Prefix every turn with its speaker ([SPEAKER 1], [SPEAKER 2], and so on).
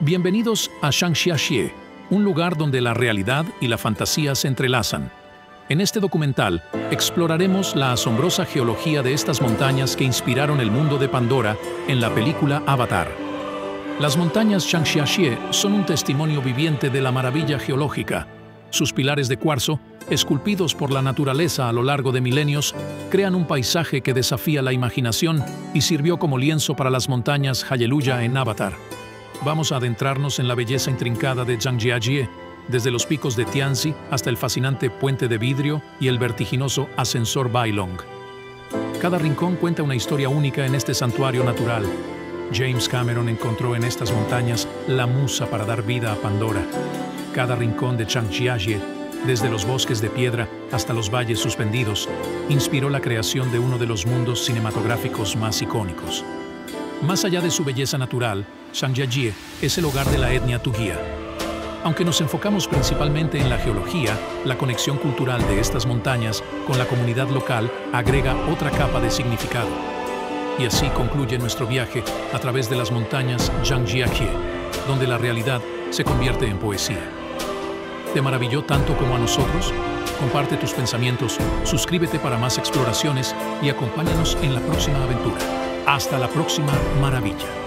[SPEAKER 1] Bienvenidos a Zhangjiajie, un lugar donde la realidad y la fantasía se entrelazan. En este documental exploraremos la asombrosa geología de estas montañas que inspiraron el mundo de Pandora en la película Avatar. Las montañas Zhangjiajie son un testimonio viviente de la maravilla geológica. Sus pilares de cuarzo, esculpidos por la naturaleza a lo largo de milenios, crean un paisaje que desafía la imaginación y sirvió como lienzo para las montañas Hallelujah en Avatar. Vamos a adentrarnos en la belleza intrincada de Zhangjiajie, desde los picos de Tianzi hasta el fascinante puente de vidrio y el vertiginoso ascensor Bailong. Cada rincón cuenta una historia única en este santuario natural. James Cameron encontró en estas montañas la musa para dar vida a Pandora. Cada rincón de Zhangjiajie, desde los bosques de piedra hasta los valles suspendidos, inspiró la creación de uno de los mundos cinematográficos más icónicos. Más allá de su belleza natural, Zhangjiajie es el hogar de la etnia Tujia. Aunque nos enfocamos principalmente en la geología, la conexión cultural de estas montañas con la comunidad local agrega otra capa de significado. Y así concluye nuestro viaje a través de las montañas Zhangjiajie, donde la realidad se convierte en poesía. ¿Te maravilló tanto como a nosotros? Comparte tus pensamientos, suscríbete para más exploraciones y acompáñanos en la próxima aventura. Hasta la próxima maravilla.